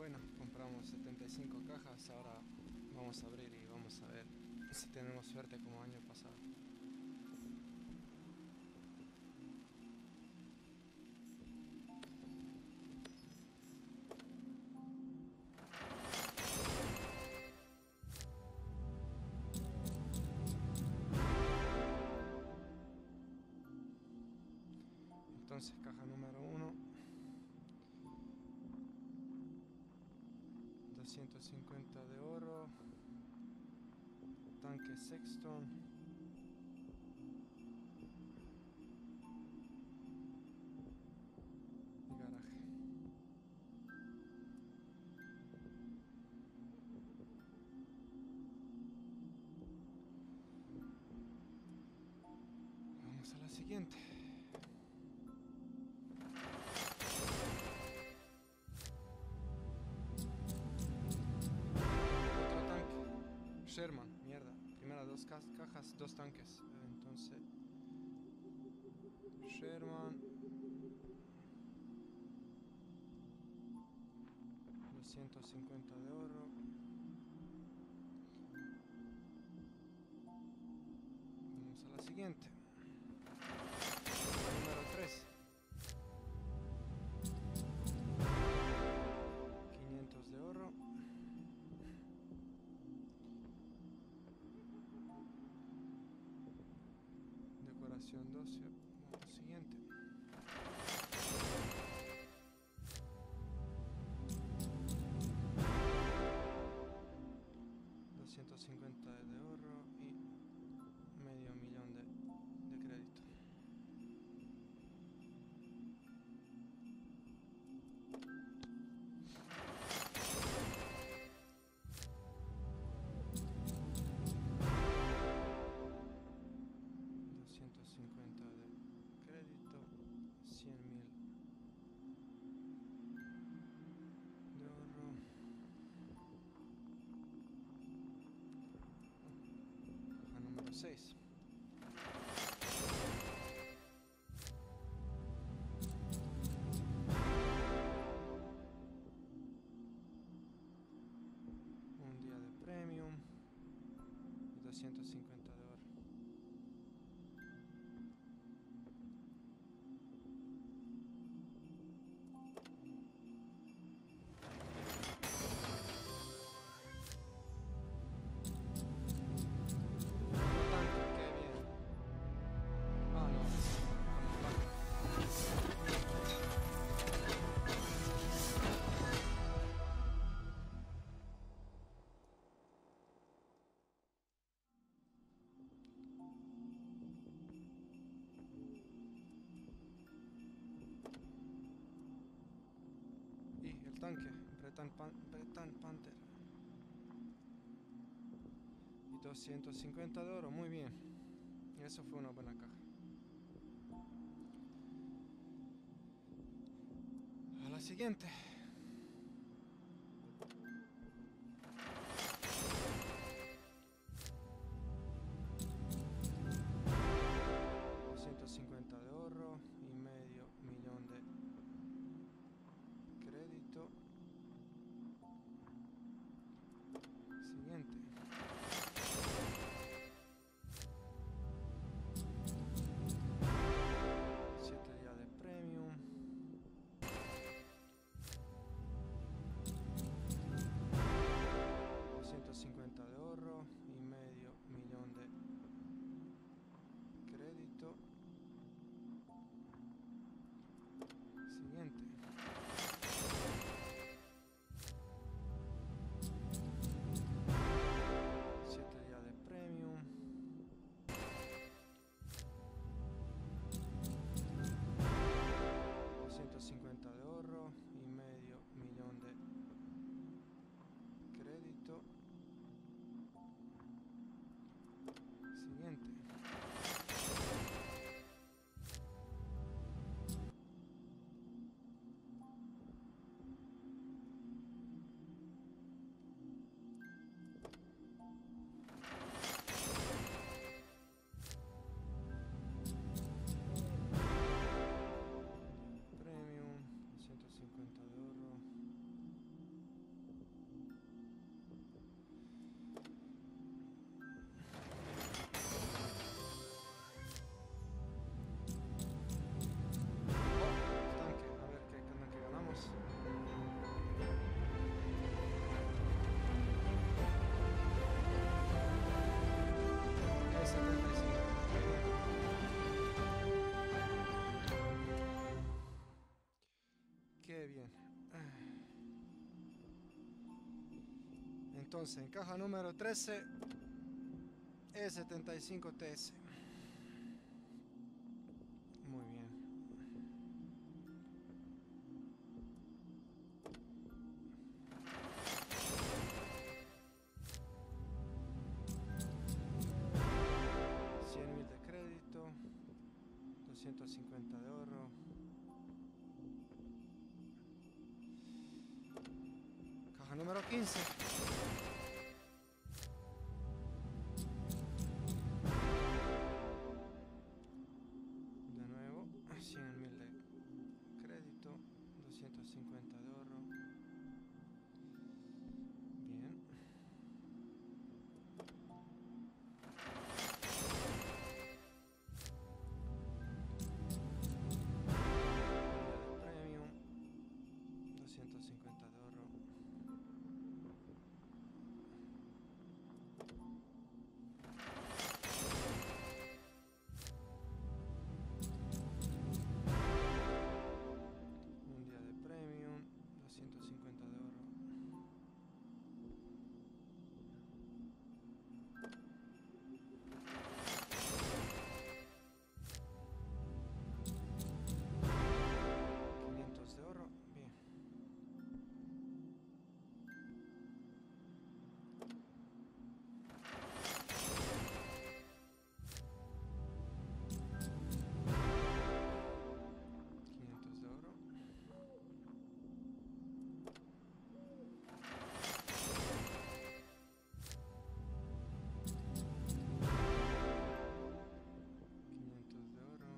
Bueno, compramos 75 cajas, ahora vamos a abrir y vamos a ver si tenemos suerte como año pasado. Entonces, caja número 1, 250 de oro, tanque Sexton, y garaje. Vamos a la siguiente. Otro tanque. Sherman, mierda. Primera dos cajas, dos tanques. Entonces, Sherman. 250 de oro. Vamos a la siguiente. Número 3. 500 de oro. Decoración 12. Vamos al siguiente. $250 de oro y medio millón de crédito. $250 de crédito, 100.000 de oro. Caja número 6. Un día de premium y 250 de oro. Y el tanque, Bretan Panther. Y 250 de oro, muy bien. Eso fue una buena caja. A la siguiente. $250 de oro y medio millón de crédito. Siguiente. $7 días de premium. bien. Entonces, en caja número 13, E75 TS. Muy bien. $100.000 de crédito, 250 de ahorro. Caja número 15. De nuevo, 100.000 de crédito, 250 de ahorro. Bien. Premium, 250 de ahorro. Un día de premium, 250 de ahorro. $500 de ahorro, bien. $500 de ahorro. $500 de oro.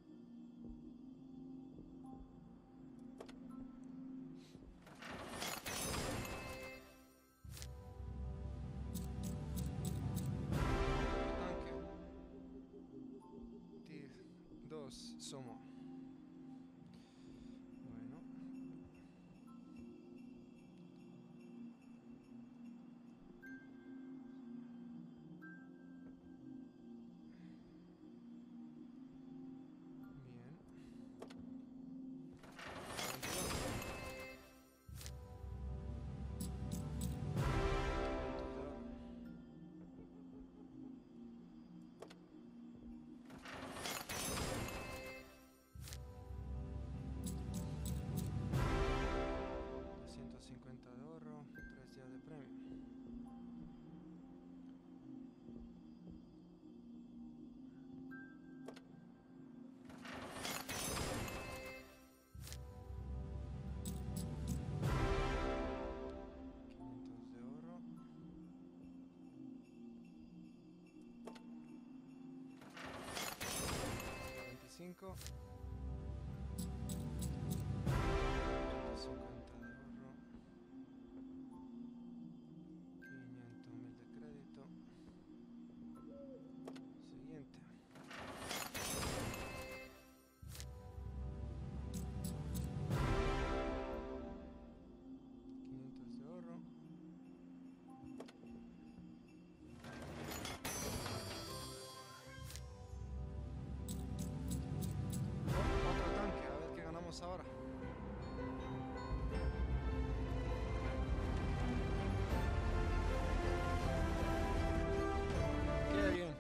Tanque. Tir 2 Somo. Bueno. Bien. 250 de ahorro, 3 días de premio. $500 de ahorro. $25. 150 de ahorro. 500.000 de crédito. Siguiente. $500 de ahorro. Otro tanque, a ver qué ganamos ahora. Qué bien.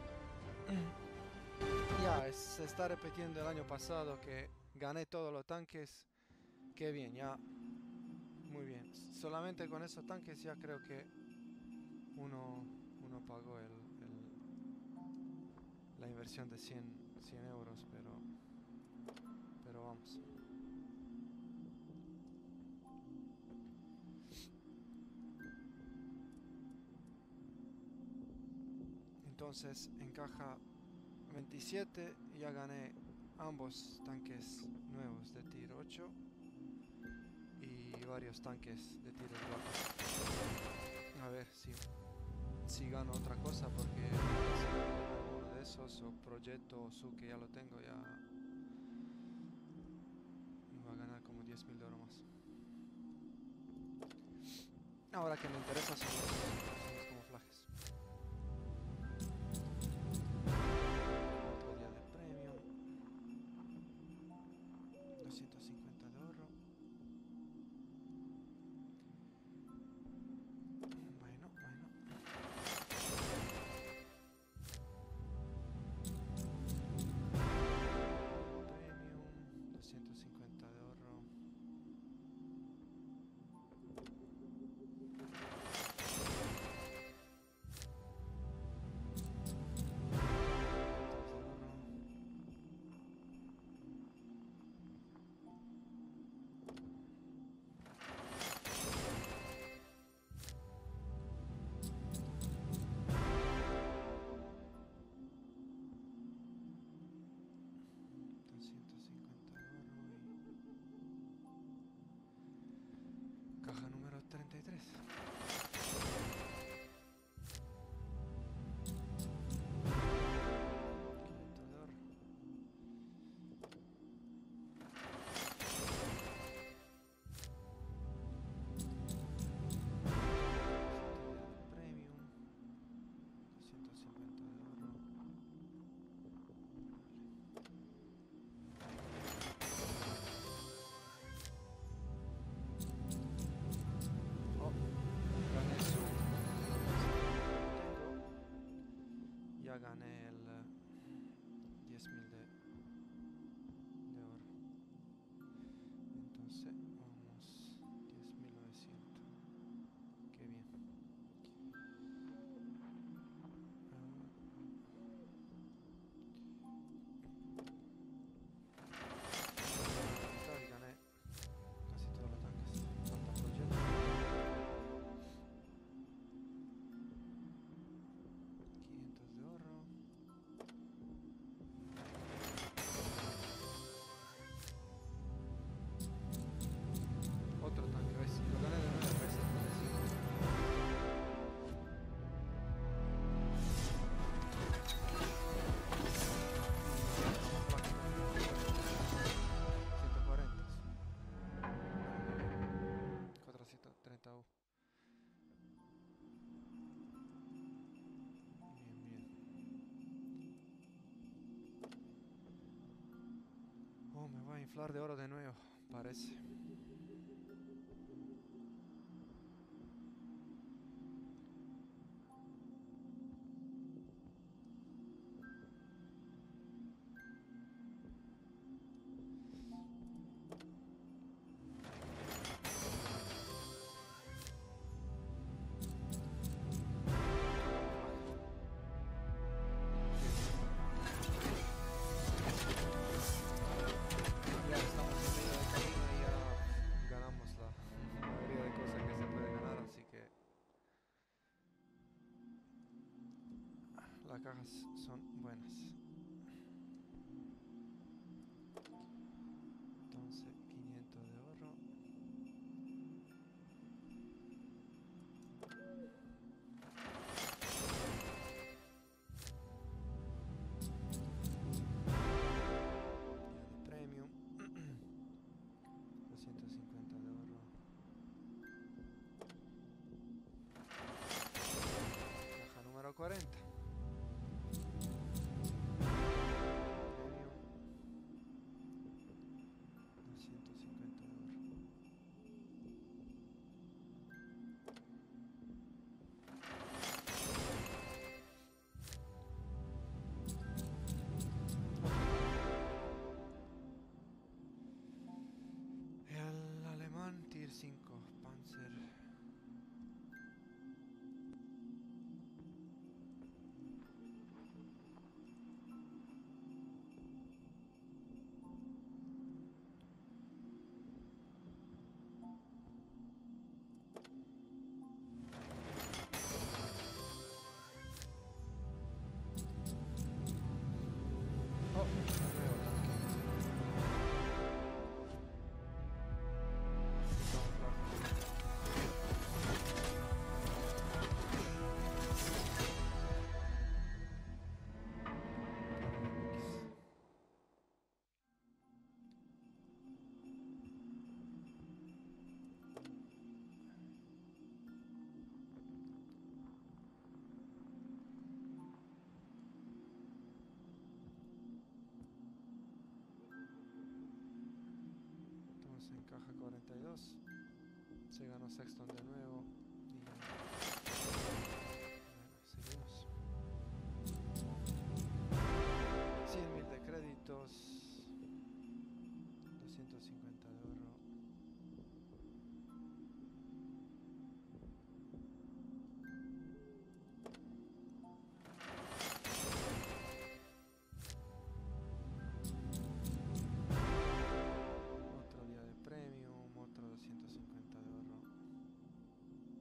Ya, se está repitiendo el año pasado que gané todos los tanques. Qué bien, ya. Muy bien. Solamente con esos tanques ya creo que uno pagó la inversión de 100 euros, pero vamos. Entonces en caja 27 ya gané ambos tanques nuevos de tier 8 y varios tanques de tier 4. A ver si gano otra cosa, porque si gano uno de esos o Proyecto o Su, que ya lo tengo, ya me va a ganar como 10.000 de oro más. Ahora que me interesa son los camuflajes. Otro día de premium. 250 de ahorro. 43. Ya gané el 10.000 de oro. Entonces vamos 10.900. Qué bien. Y gané casi todos los tanques. Falta proyecto. 500 de oro. Otro tanque, ¿ves? Lo gané de 9 veces. U. Bien, bien. Oh, me va a inflar de oro de nuevo, parece. Ya estamos en medio de camino y ya ganamos la mayoría de cosas que se puede ganar, así que las cajas son buenas. Entonces 500 de oro. Día de premium. 250 de oro. Caja número 40. Premium. 250 de oro. El alemán Tier 5 Panzer. Oh, un nuevo tanque. Estamos en caja 42. Se ganó Sexton de nuevo. Y bueno, seguimos. 100.000 de créditos. 250 de oro. Otro día de premium, otro 250 de oro.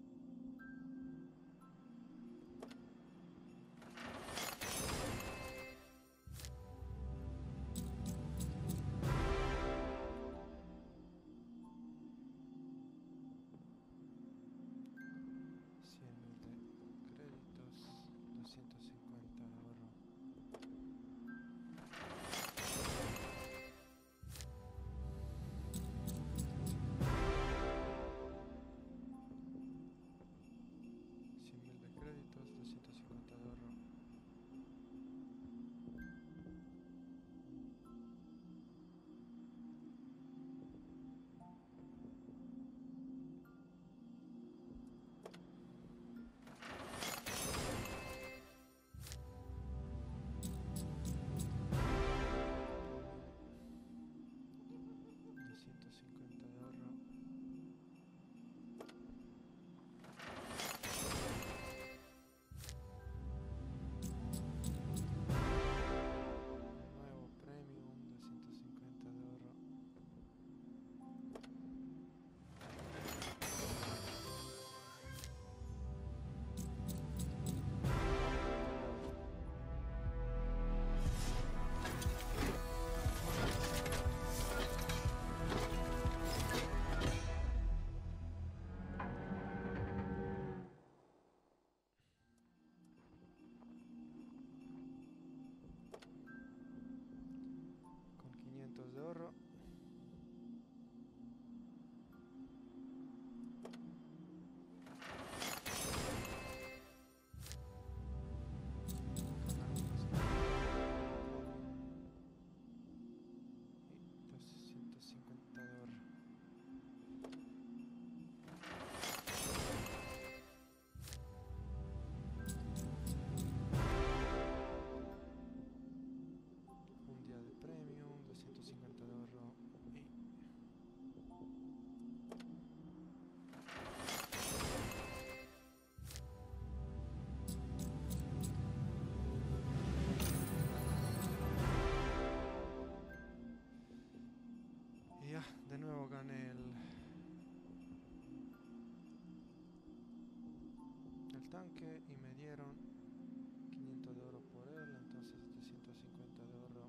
gané el tanque y me dieron 500 de oro por él, entonces 750 de oro.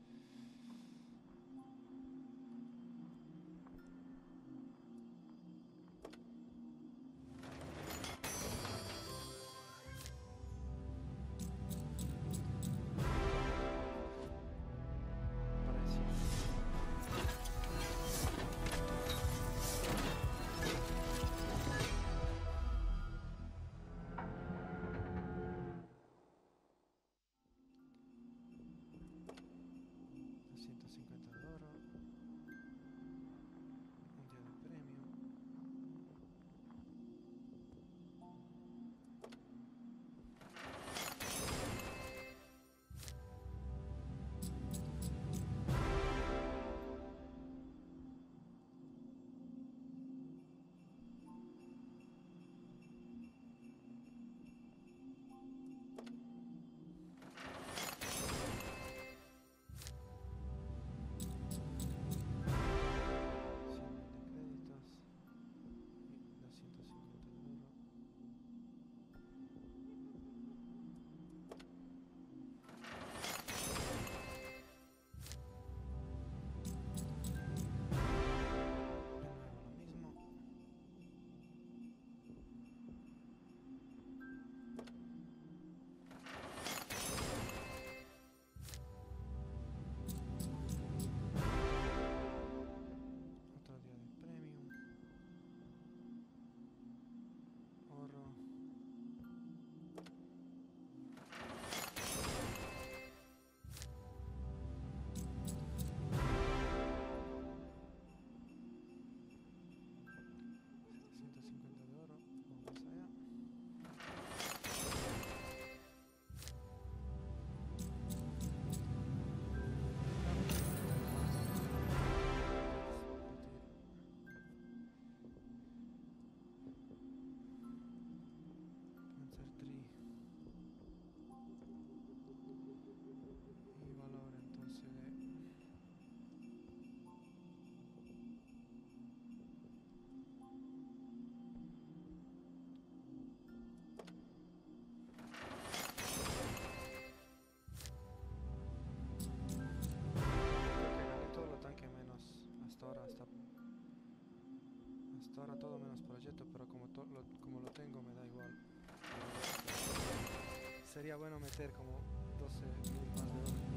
Hasta ahora todo menos proyecto, pero como lo tengo me da igual. Sería bueno meter como 12.000 más de oro.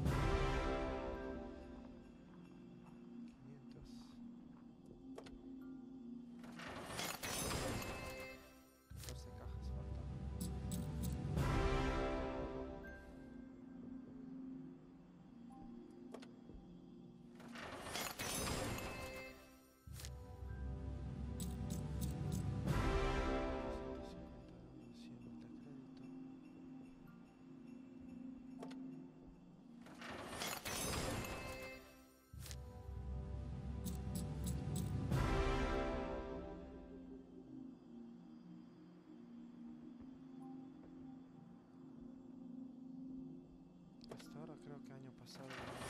500. 14 cajas faltan. Hasta ahora creo que año pasado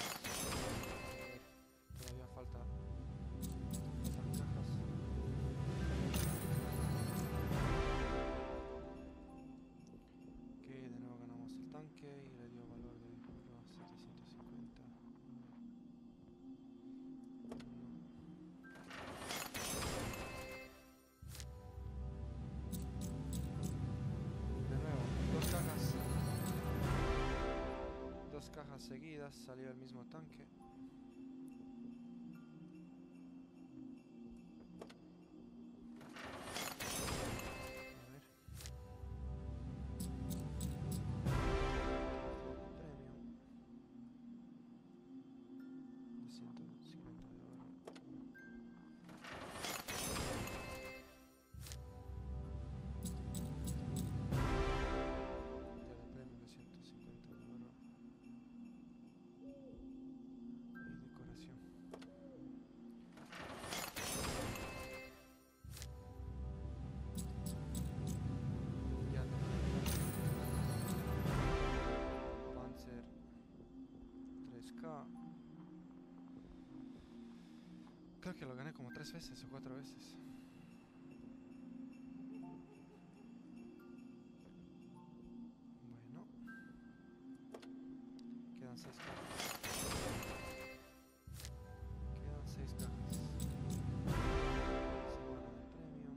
todavía faltan cajas. Que de nuevo ganamos el tanque y le dio valor de oro 750. De nuevo, dos cajas seguidas, salió el mismo tanque. Creo que lo gané como 3 veces o 4 veces. Bueno, quedan 6 cajas. Quedan 6 cajas. Semana de premio.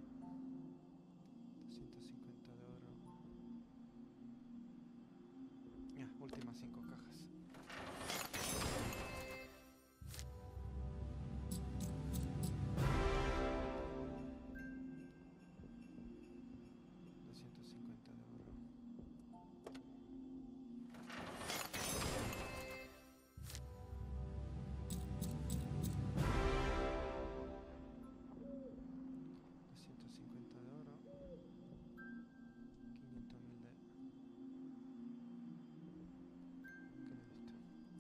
250 de oro. Ya, últimas 5 cajas. 250 de oro. 250 de oro. 500.000 de crédito.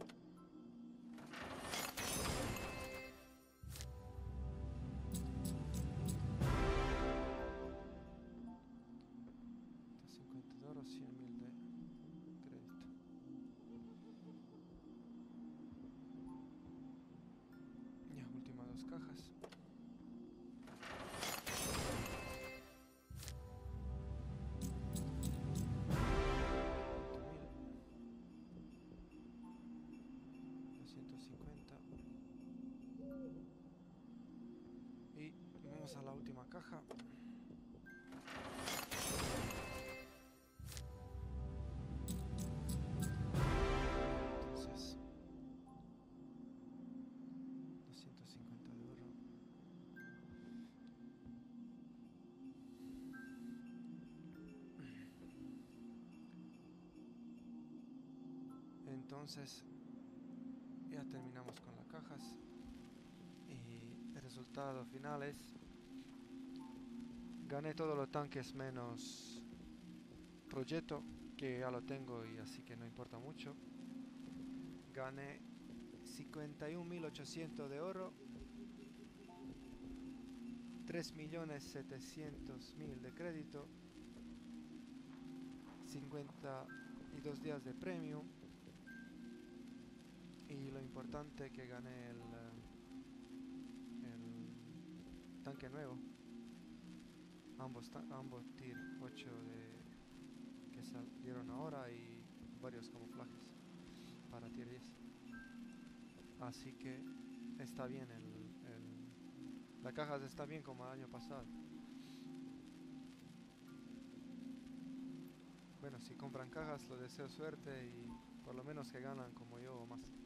250 de oro, 100.000 de crédito. Ya, últimas 2 cajas. 250. Y vamos a la última caja. Entonces, 250 de oro. Entonces, ya terminamos con las cajas. Y el resultado final es: gané todos los tanques menos proyecto, que ya lo tengo y así que no importa mucho. Gané 51.800 de oro, 3.700.000 de crédito, 52 días de premium. Y lo importante, que gané el tanque nuevo. Ambos tier 8 que salieron ahora, y varios camuflajes para tier 10. Así que está bien, la caja está bien como el año pasado. Bueno, si compran cajas, les deseo suerte y por lo menos que ganan como yo o más.